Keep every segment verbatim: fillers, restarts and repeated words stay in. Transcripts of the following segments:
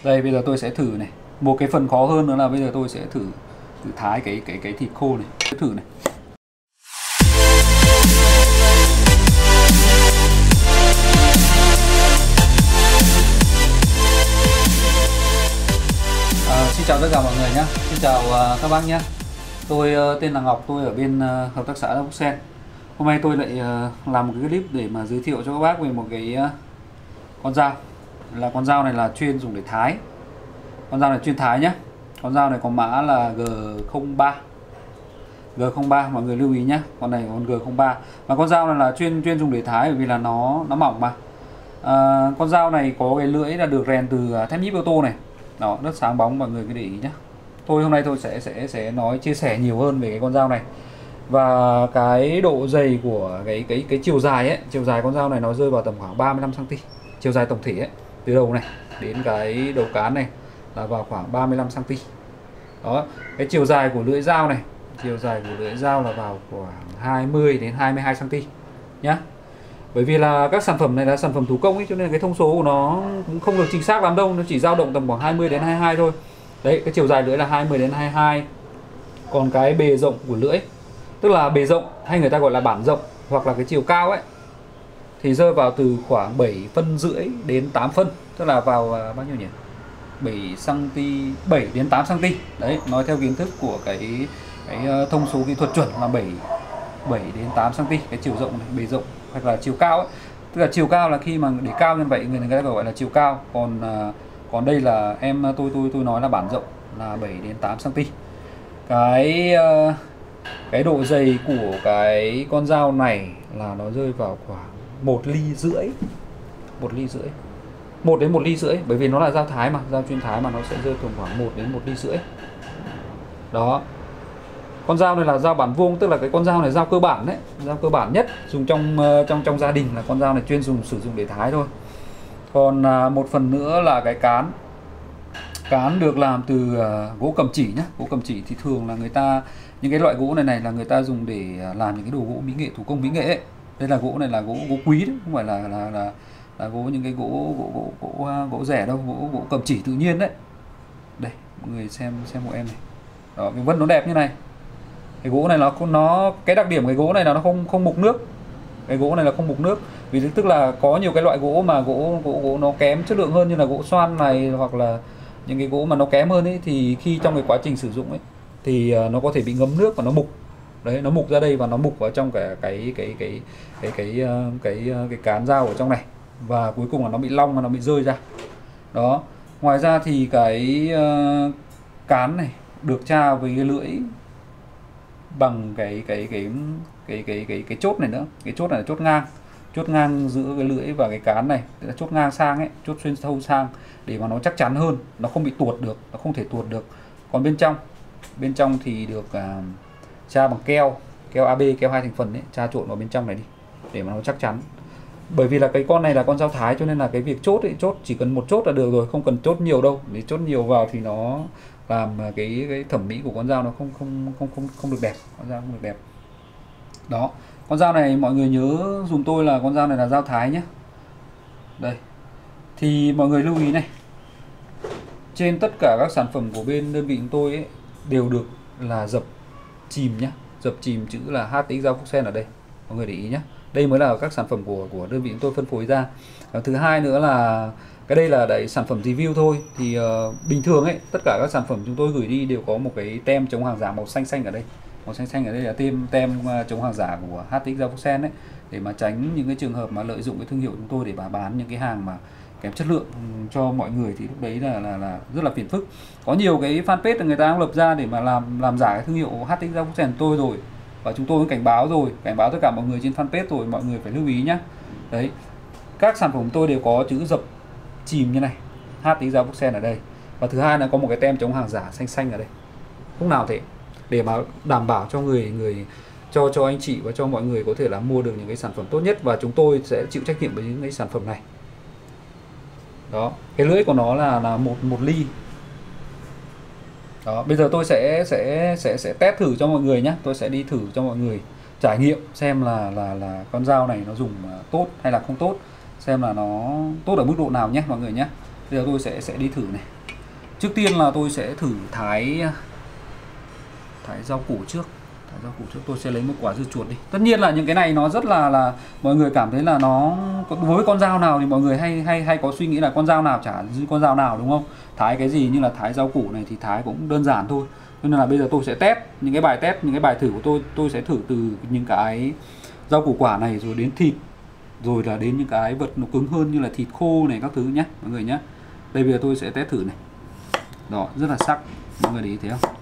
Đây bây giờ tôi sẽ thử này. Một cái phần khó hơn nữa là bây giờ tôi sẽ thử thử thái cái cái cái thịt khô này. Tôi thử này. À, xin chào tất cả mọi người nhé. Xin chào uh, các bác nhé. Tôi uh, tên là Ngọc, tôi ở bên uh, hợp tác xã Đắk Sen. Hôm nay tôi lại uh, làm một cái clip để mà giới thiệu cho các bác về một cái uh, con dao. Là con dao này là chuyên dùng để thái. Con dao này chuyên thái nhé. Con dao này có mã là G không ba. G không ba, mọi người lưu ý nhé. Con này con G không ba. Và con dao này là chuyên chuyên dùng để thái bởi vì là nó nó mỏng mà. À, con dao này có cái lưỡi là được rèn từ thép nhíp ô tô này. Đó, rất sáng bóng, mọi người cứ để ý nhé. Tôi hôm nay tôi sẽ sẽ sẽ nói chia sẻ nhiều hơn về cái con dao này. Và cái độ dày của cái cái cái chiều dài ấy, chiều dài con dao này nó rơi vào tầm khoảng ba mươi lăm xăng ti mét. Chiều dài tổng thể ấy, từ đầu này đến cái đầu cán này là vào khoảng ba mươi lăm xăng ti mét. Đó, cái chiều dài của lưỡi dao này, chiều dài của lưỡi dao là vào khoảng hai mươi đến hai mươi hai xăng ti mét nhá. Bởi vì là các sản phẩm này là sản phẩm thủ công ấy, cho nên cái thông số của nó cũng không được chính xác lắm đâu, nó chỉ dao động tầm khoảng hai mươi đến hai mươi hai thôi. Đấy, cái chiều dài lưỡi là hai mươi đến hai mươi hai. Còn cái bề rộng của lưỡi, tức là bề rộng hay người ta gọi là bản rộng hoặc là cái chiều cao ấy, thì rơi vào từ khoảng bảy phân rưỡi đến tám phân, tức là vào bao nhiêu nhỉ? bảy xăng ti mét, bảy đến tám xăng ti mét. Đấy, nói theo kiến thức của cái cái thông số kỹ thuật chuẩn là bảy bảy đến tám xăng ti mét cái chiều rộng này, bề rộng hoặc là chiều cao ấy. Tức là chiều cao là khi mà để cao như vậy người người ta gọi là chiều cao, còn còn đây là em tôi tôi tôi nói là bản rộng là bảy đến tám xăng ti mét. Cái cái độ dày của cái con dao này là nó rơi vào khoảng một ly rưỡi. một ly rưỡi. một đến một ly rưỡi, bởi vì nó là dao thái mà, dao chuyên thái mà, nó sẽ rơi tầm khoảng một đến một ly rưỡi. Đó. Con dao này là dao bản vuông, tức là cái con dao này dao cơ bản đấy, dao cơ bản nhất dùng trong trong trong gia đình, là con dao này chuyên dùng sử dụng để thái thôi. Còn một phần nữa là cái cán. Cán được làm từ gỗ cầm chỉ nhá. Gỗ cầm chỉ thì thường là người ta, những cái loại gỗ này này là người ta dùng để làm những cái đồ gỗ mỹ nghệ, thủ công mỹ nghệ ấy. Đây là gỗ này là gỗ gỗ quý đấy, không phải là là là, là gỗ những cái gỗ gỗ gỗ gỗ, gỗ rẻ đâu, gỗ gỗ cầm chỉ tự nhiên đấy. Đây, mọi người xem xem của em này. Đó, cái vân nó đẹp như này. Cái gỗ này nó nó cái đặc điểm cái gỗ này là nó không không mục nước. Cái gỗ này là không mục nước. Vì tức là có nhiều cái loại gỗ mà gỗ gỗ gỗ nó kém chất lượng hơn, như là gỗ xoan này, hoặc là những cái gỗ mà nó kém hơn ấy, thì khi trong cái quá trình sử dụng ấy thì nó có thể bị ngấm nước và nó mục. Đấy, nó mục ra đây và nó mục vào trong cả cái cái cái cái cái cái cái, cái, cái cán dao ở trong này, và cuối cùng là nó bị long và nó bị rơi ra. Đó. Ngoài ra thì cái uh, cán này được tra với cái lưỡi bằng cái cái cái cái cái cái cái chốt này nữa. Cái chốt này là chốt ngang, chốt ngang giữa cái lưỡi và cái cán này, tức là chốt ngang sang ấy, chốt xuyên thâu sang để mà nó chắc chắn hơn, nó không bị tuột được, nó không thể tuột được. Còn bên trong, bên trong thì được uh, tra bằng keo, keo a bê, keo hai thành phần ấy, tra trộn vào bên trong này đi để mà nó chắc chắn. Bởi vì là cái con này là con dao thái, cho nên là cái việc chốt ấy, chốt chỉ cần một chốt là được rồi, không cần chốt nhiều đâu. Để chốt nhiều vào thì nó làm cái cái thẩm mỹ của con dao nó không không không không không được đẹp, con dao không được đẹp. Đó. Con dao này mọi người nhớ dùng tôi là con dao này là dao thái nhé. Đây. Thì mọi người lưu ý này. Trên tất cả các sản phẩm của bên đơn vị chúng tôi ấy đều được là dập chìm nhé, dập chìm chữ là hát tê ích dao Phúc Sen ở đây, mọi người để ý nhé. Đây mới là các sản phẩm của của đơn vị chúng tôi phân phối ra. Và thứ hai nữa là cái đây là đấy sản phẩm review thôi, thì uh, bình thường ấy tất cả các sản phẩm chúng tôi gửi đi đều có một cái tem chống hàng giả màu xanh xanh ở đây. Màu xanh xanh ở đây là tem tem chống hàng giả của hát tê ích dao Phúc Sen đấy, để mà tránh những cái trường hợp mà lợi dụng cái thương hiệu chúng tôi để bà bán những cái hàng mà kém chất lượng cho mọi người, thì lúc đấy là là, là rất là phiền phức. Có nhiều cái fanpage là người ta lập ra để mà làm làm giả cái thương hiệu hát tê ích dao Phúc Sen tôi rồi, và chúng tôi cũng cảnh báo rồi, cảnh báo tất cả mọi người trên fanpage rồi, mọi người phải lưu ý nhé. Đấy, các sản phẩm của tôi đều có chữ dập chìm như này, hát tê ích dao Phúc Sen ở đây, và thứ hai là có một cái tem chống hàng giả xanh xanh ở đây, lúc nào thế, để mà đảm bảo cho người người cho cho anh chị và cho mọi người có thể là mua được những cái sản phẩm tốt nhất, và chúng tôi sẽ chịu trách nhiệm với những cái sản phẩm này. Đó, cái lưỡi của nó là là một một ly. Đó, bây giờ tôi sẽ sẽ sẽ sẽ test thử cho mọi người nhé. Tôi sẽ đi thử cho mọi người trải nghiệm xem là là là con dao này nó dùng tốt hay là không tốt, xem là nó tốt ở mức độ nào nhé mọi người nhé. Bây giờ tôi sẽ sẽ đi thử này. Trước tiên là tôi sẽ thử thái thái rau củ trước. Thái rau củ trước tôi sẽ lấy một quả dưa chuột đi. Tất nhiên là những cái này nó rất là là mọi người cảm thấy là nó với con dao nào thì mọi người hay hay hay có suy nghĩ là con dao nào chả như con dao nào, đúng không? Thái cái gì như là thái rau củ này thì thái cũng đơn giản thôi. Cho nên là bây giờ tôi sẽ test những cái bài test, những cái bài thử của tôi, tôi sẽ thử từ những cái rau củ quả này rồi đến thịt, rồi là đến những cái vật nó cứng hơn như là thịt khô này các thứ nhé mọi người nhé. Đây bây giờ tôi sẽ test thử này. Đó, rất là sắc, mọi người để ý thấy không?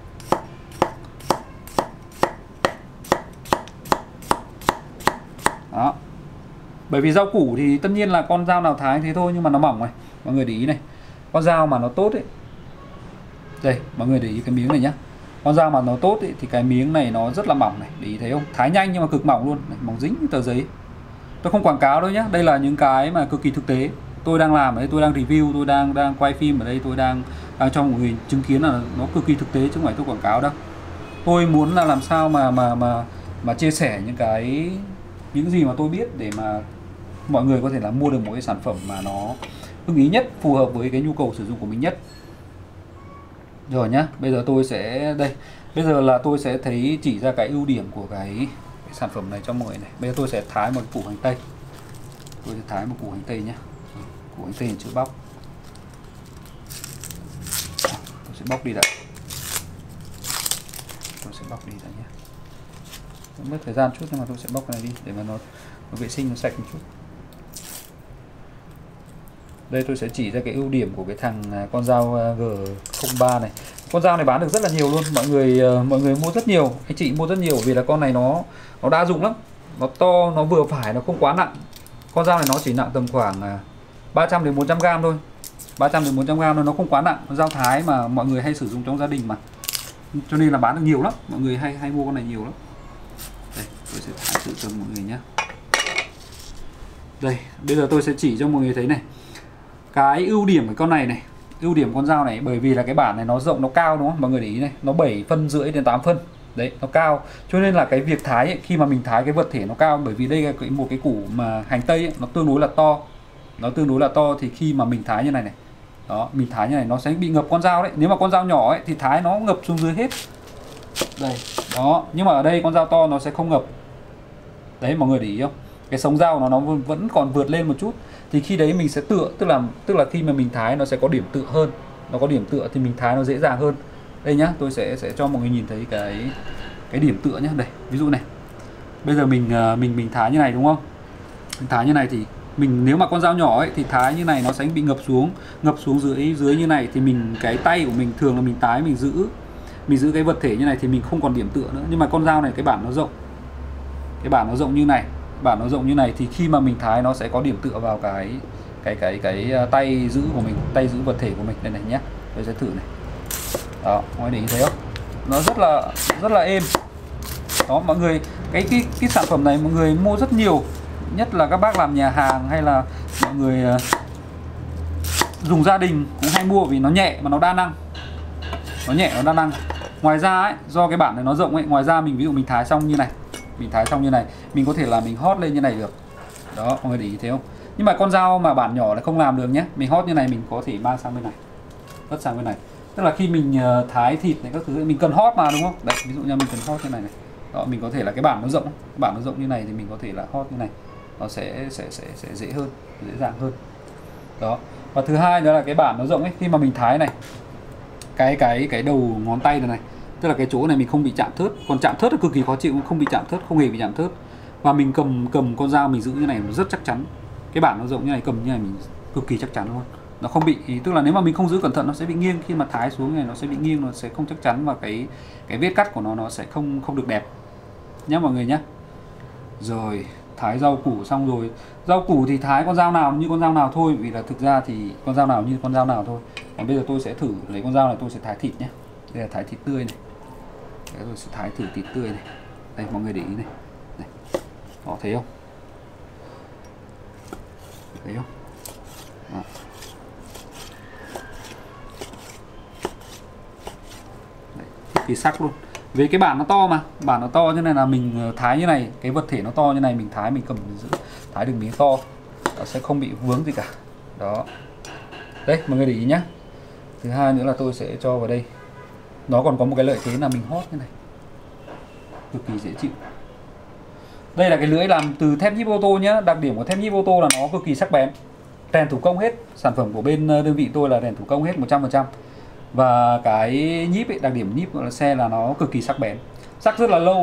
Đó. Bởi vì rau củ thì tất nhiên là con dao nào thái thế thôi, nhưng mà nó mỏng này. Mọi người để ý này. Con dao mà nó tốt ấy. Đây, mọi người để ý cái miếng này nhá. Con dao mà nó tốt ấy, thì cái miếng này nó rất là mỏng này, để ý thấy không? Thái nhanh nhưng mà cực mỏng luôn, này, mỏng dính cái tờ giấy. Tôi không quảng cáo đâu nhá, đây là những cái mà cực kỳ thực tế. Tôi đang làm ở đây, tôi đang review, tôi đang đang quay phim ở đây, tôi đang đang cho mọi người chứng kiến là nó cực kỳ thực tế chứ không phải tôi quảng cáo đâu. Tôi muốn là làm sao mà mà mà mà chia sẻ những cái những gì mà tôi biết để mà mọi người có thể là mua được một cái sản phẩm mà nó ưng ý nhất, phù hợp với cái nhu cầu sử dụng của mình nhất. Rồi nhá, bây giờ tôi sẽ đây, bây giờ là tôi sẽ thấy chỉ ra cái ưu điểm của cái, cái sản phẩm này cho mọi người này. Bây giờ tôi sẽ thái một củ hành tây. Tôi sẽ thái một củ hành tây nhé. Củ hành tây chưa bóc. Tôi sẽ bóc đi đã. Tôi sẽ bóc đi đã nhé. Mất thời gian chút nhưng mà tôi sẽ bóc cái này đi để mà nó, nó vệ sinh nó sạch một chút. Đây tôi sẽ chỉ ra cái ưu điểm của cái thằng con dao G không ba này. Con dao này bán được rất là nhiều luôn, mọi người mọi người mua rất nhiều, anh chị mua rất nhiều vì là con này nó nó đa dụng lắm. Nó to, nó vừa phải, nó không quá nặng. Con dao này nó chỉ nặng tầm khoảng ba trăm đến bốn trăm gram thôi. ba trăm đến bốn trăm gram thôi, nó không quá nặng. Con dao thái mà mọi người hay sử dụng trong gia đình mà. Cho nên là bán được nhiều lắm, mọi người hay hay mua con này nhiều lắm. Đây, tôi sẽ thái thử cho mọi người nhé. Đây, bây giờ tôi sẽ chỉ cho mọi người thấy này. Cái ưu điểm của con này này, ưu điểm con dao này bởi vì là cái bản này nó rộng, nó cao đúng không? Mọi người để ý này, nó bảy phân rưỡi đến tám phân. Đấy, nó cao. Cho nên là cái việc thái ấy, khi mà mình thái cái vật thể nó cao, bởi vì đây là cái một cái củ mà hành tây ấy, nó tương đối là to. Nó tương đối là to thì khi mà mình thái như này này. Đó, mình thái như này nó sẽ bị ngập con dao đấy. Nếu mà con dao nhỏ ấy thì thái nó ngập xuống dưới hết. Đây, đó, nhưng mà ở đây con dao to nó sẽ không ngập. Đấy, mọi người để ý không? Cái sống dao nó nó vẫn còn vượt lên một chút. Thì khi đấy mình sẽ tựa, tức là tức là khi mà mình thái nó sẽ có điểm tựa hơn. Nó có điểm tựa thì mình thái nó dễ dàng hơn. Đây nhá, tôi sẽ sẽ cho mọi người nhìn thấy cái cái điểm tựa nhá. Đây, ví dụ này. Bây giờ mình mình mình thái như này đúng không? Mình thái như này thì mình nếu mà con dao nhỏ ấy thì thái như này nó sẽ bị ngập xuống, ngập xuống dưới dưới như này thì mình cái tay của mình thường là mình thái mình giữ mình giữ cái vật thể như này thì mình không còn điểm tựa nữa. Nhưng mà con dao này cái bản nó rộng. Cái bản nó rộng như này, bản nó rộng như này thì khi mà mình thái nó sẽ có điểm tựa vào cái cái cái cái tay giữ của mình, tay giữ vật thể của mình. Đây này nhé. Tôi sẽ thử này. Đó, mọi người để ý thấy không? Nó rất là rất là êm. Đó, mọi người cái cái cái sản phẩm này mọi người mua rất nhiều, nhất là các bác làm nhà hàng hay là mọi người uh, dùng gia đình cũng hay mua vì nó nhẹ mà nó đa năng. Nó nhẹ, nó đa năng. Ngoài ra ấy, do cái bản này nó rộng ấy, ngoài ra mình ví dụ mình thái xong như này, mình thái xong như này, mình có thể là mình hót lên như này được. Đó, mọi người để ý thấy không? Nhưng mà con dao mà bản nhỏ là không làm được nhé. Mình hót như này mình có thể mang sang bên này, vất sang bên này. Tức là khi mình uh, thái thịt này các thứ mình cần hót mà đúng không? Đấy, ví dụ như mình cần hót như này này. Đó, mình có thể là cái bản nó rộng, cái bản nó rộng như này thì mình có thể là hót như này. Nó sẽ sẽ sẽ sẽ dễ hơn, dễ dàng hơn. Đó. Và thứ hai nữa là cái bản nó rộng ấy, khi mà mình thái này, cái cái cái đầu ngón tay này này, tức là cái chỗ này mình không bị chạm thớt, còn chạm thớt là cực kỳ khó chịu, không bị chạm thớt, không hề bị chạm thớt. Và mình cầm cầm con dao mình giữ như này nó rất chắc chắn. Cái bản nó rộng như này cầm như này mình cực kỳ chắc chắn luôn. Nó không bị, tức là nếu mà mình không giữ cẩn thận nó sẽ bị nghiêng, khi mà thái xuống này nó sẽ bị nghiêng, nó sẽ không chắc chắn và cái cái vết cắt của nó nó sẽ không không được đẹp. Nhá mọi người nhé. Rồi, thái rau củ xong rồi. Rau củ thì thái con dao nào như con dao nào thôi, vì là thực ra thì con dao nào như con dao nào thôi. Còn bây giờ tôi sẽ thử lấy con dao này, tôi sẽ thái thịt nhé. Đây là thái thịt tươi này. Đấy, tôi sẽ thái thử thịt tươi này. Đây mọi người để ý này. Này. Đó, thấy không? Thấy không? Đó. Đấy, thì sắc luôn. Vì cái bản nó to mà, bản nó to cho nên là mình thái như này, cái vật thể nó to như này mình thái mình cầm giữ, thái được miếng to, nó sẽ không bị vướng gì cả. Đó. Đấy mọi người để ý nhá. Thứ hai nữa là tôi sẽ cho vào đây, nó còn có một cái lợi thế là mình hót như này, cực kỳ dễ chịu. Đây là cái lưỡi làm từ thép nhíp ô tô nhá. Đặc điểm của thép nhíp ô tô là nó cực kỳ sắc bén, rèn thủ công hết. Sản phẩm của bên đơn vị tôi là rèn thủ công hết một trăm phần trăm. Và cái nhíp ấy, đặc điểm nhíp của xe là nó cực kỳ sắc bén, sắc rất là lâu.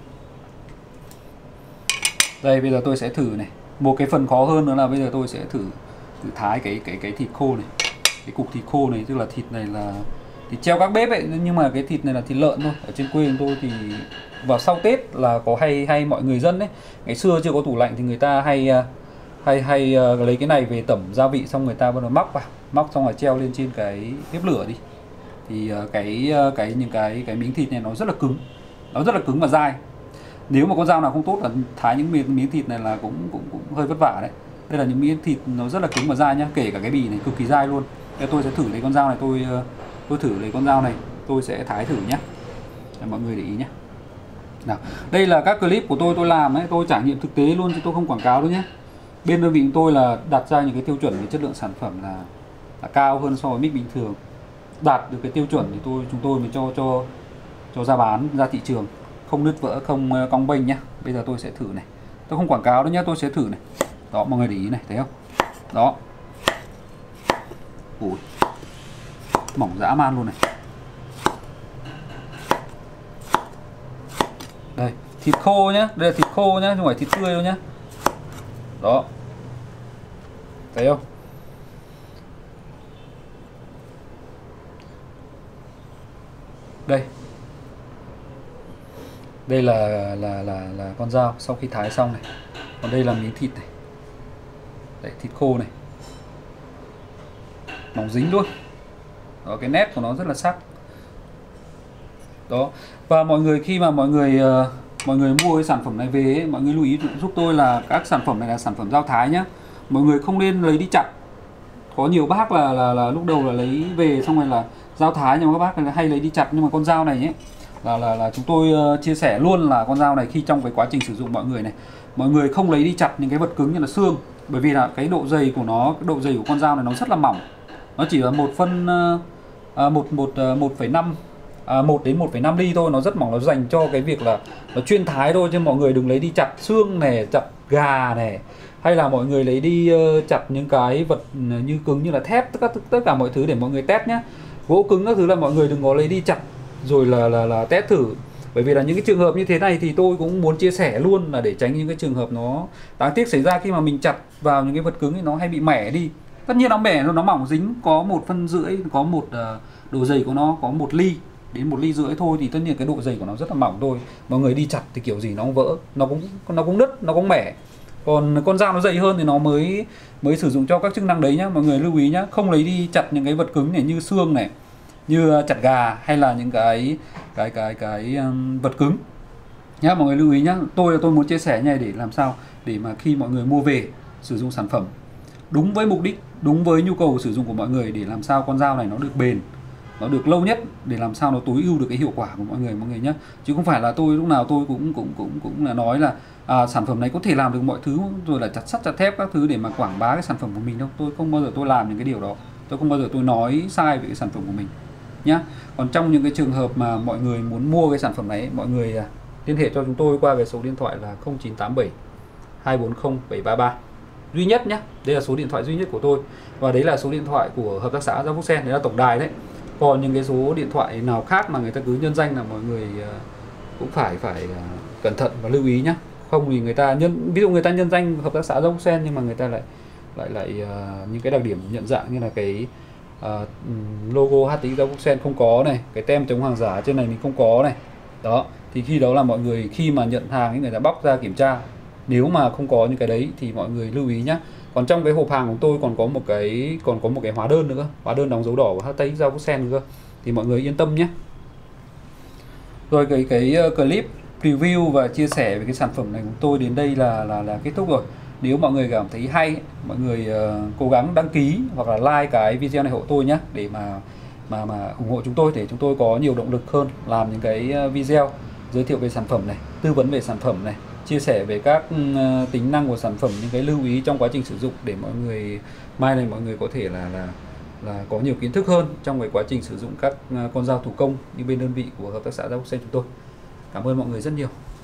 Đây bây giờ tôi sẽ thử này. Một cái phần khó hơn nữa là bây giờ tôi sẽ thử thử thái cái cái cái thịt khô này. Cái cục thịt khô này, tức là thịt này là thịt treo các bếp ấy, nhưng mà cái thịt này là thịt lợn thôi. Ở trên quê của tôi thì vào sau Tết là có hay hay mọi người dân đấy, ngày xưa chưa có tủ lạnh thì người ta hay hay hay uh, lấy cái này về tẩm gia vị, xong người ta bắt đầu móc vào, móc xong rồi treo lên trên cái bếp lửa đi. Thì uh, cái uh, cái những cái cái miếng thịt này nó rất là cứng, nó rất là cứng và dai. Nếu mà con dao nào không tốt là thái những miếng, miếng thịt này là cũng, cũng cũng hơi vất vả đấy. Đây là những miếng thịt nó rất là cứng và dai nhá, kể cả cái bì này cực kỳ dai luôn. Thế tôi sẽ thử lấy con dao này, tôi tôi thử lấy con dao này, tôi sẽ thái thử nhé, để mọi người để ý nhé. Nào, đây là các clip của tôi tôi làm ấy, tôi trải nghiệm thực tế luôn chứ tôi không quảng cáo đâu nhé. Bên đơn vị của tôi là đặt ra những cái tiêu chuẩn về chất lượng sản phẩm là, là cao hơn so với mic bình thường. Đạt được cái tiêu chuẩn thì tôi chúng tôi mới cho cho cho ra bán ra thị trường, không nứt vỡ, không cong bênh nhá. Bây giờ tôi sẽ thử này, tôi không quảng cáo đâu nhé, tôi sẽ thử này. Đó mọi người để ý này, thấy không? Đó. Ủi, mỏng dã man luôn này. Đây, thịt khô nhá, đây là thịt khô nhá, không phải thịt tươi đâu nhá. Đó. Thấy không? Đây. Đây là là là là con dao sau khi thái xong này. Còn đây là miếng thịt này. Đấy, thịt khô này. Mỏng dính luôn. Đó, cái nét của nó rất là sắc. Đó. Và mọi người khi mà mọi người uh, mọi người mua cái sản phẩm này về ấy, mọi người lưu ý giúp tôi là các sản phẩm này là sản phẩm dao thái nhá. Mọi người không nên lấy đi chặt. Có nhiều bác là là, là lúc đầu là lấy về xong rồi là dao thái, nhưng mà các bác hay lấy đi chặt. Nhưng mà con dao này nhé, là là là chúng tôi uh, chia sẻ luôn là con dao này khi trong cái quá trình sử dụng mọi người này, mọi người không lấy đi chặt những cái vật cứng như là xương, bởi vì là cái độ dày của nó, cái độ dày của con dao này nó rất là mỏng. Nó chỉ là một phân uh, một một một phẩy năm À, một đến một phẩy năm ly thôi, nó rất mỏng, nó dành cho cái việc là nó chuyên thái thôi, chứ mọi người đừng lấy đi chặt xương này, chặt gà này, hay là mọi người lấy đi uh, chặt những cái vật như cứng như là thép, tất cả tất cả mọi thứ để mọi người test nhé. Gỗ cứng các thứ là mọi người đừng có lấy đi chặt rồi là là là test thử, bởi vì là những cái trường hợp như thế này thì tôi cũng muốn chia sẻ luôn, là để tránh những cái trường hợp nó đáng tiếc xảy ra khi mà mình chặt vào những cái vật cứng thì nó hay bị mẻ đi. Tất nhiên nó mẻ, nó mỏng dính, có một phân rưỡi, có một uh, độ dày của nó có một ly đến một ly rưỡi thôi, thì tất nhiên cái độ dày của nó rất là mỏng thôi. Mọi người đi chặt thì kiểu gì nó cũng vỡ, nó cũng nó cũng nứt, nó cũng mẻ. Còn con dao nó dày hơn thì nó mới mới sử dụng cho các chức năng đấy nhá. Mọi người lưu ý nhá, không lấy đi chặt những cái vật cứng này như xương này, như chặt gà, hay là những cái cái cái cái um, vật cứng nhá. Mọi người lưu ý nhá. Tôi tôi muốn chia sẻ như này để làm sao để mà khi mọi người mua về sử dụng sản phẩm đúng với mục đích, đúng với nhu cầu sử dụng của mọi người, để làm sao con dao này nó được bền, nó được lâu nhất, để làm sao nó tối ưu được cái hiệu quả của mọi người mọi người nhé. Chứ không phải là tôi lúc nào tôi cũng cũng cũng cũng là nói là à, sản phẩm này có thể làm được mọi thứ, rồi là chặt sắt chặt thép các thứ để mà quảng bá cái sản phẩm của mình đâu. Tôi không bao giờ tôi làm những cái điều đó, tôi không bao giờ tôi nói sai về cái sản phẩm của mình nhá. Còn trong những cái trường hợp mà mọi người muốn mua cái sản phẩm này, mọi người à, liên hệ cho chúng tôi qua cái số điện thoại là không chín tám bảy hai bốn không bảy ba ba duy nhất nhé. Đây là số điện thoại duy nhất của tôi, và đấy là số điện thoại của hợp tác xã Dao Vuxen, đấy là tổng đài đấy. Còn những cái số điện thoại nào khác mà người ta cứ nhân danh là mọi người cũng phải phải cẩn thận và lưu ý nhé. Không thì người ta nhân, ví dụ người ta nhân danh hợp tác xã Dao Vuxen nhưng mà người ta lại lại lại uh, những cái đặc điểm nhận dạng như là cái uh, logo hát tê ích Dao Vuxen không có này, cái tem chống hàng giả trên này mình không có này. Đó, thì khi đó là mọi người khi mà nhận hàng ấy, người ta bóc ra kiểm tra, nếu mà không có những cái đấy thì mọi người lưu ý nhé. Còn trong cái hộp hàng của tôi còn có một cái còn có một cái hóa đơn nữa, hóa đơn đóng dấu đỏ của hát tê ích Dao Vuxen nữa, thì mọi người yên tâm nhé. Rồi cái cái clip review và chia sẻ về cái sản phẩm này của tôi đến đây là là là kết thúc rồi. Nếu mọi người cảm thấy hay, mọi người uh, cố gắng đăng ký hoặc là like cái video này hộ tôi nhé, để mà mà mà ủng hộ chúng tôi, để chúng tôi có nhiều động lực hơn làm những cái video giới thiệu về sản phẩm này, tư vấn về sản phẩm này, chia sẻ về các uh, tính năng của sản phẩm, những cái lưu ý trong quá trình sử dụng, để mọi người mai này mọi người có thể là là là có nhiều kiến thức hơn trong cái quá trình sử dụng các con dao thủ công như bên đơn vị của hợp tác xã Gia Búc Sen chúng tôi. Cảm ơn mọi người rất nhiều.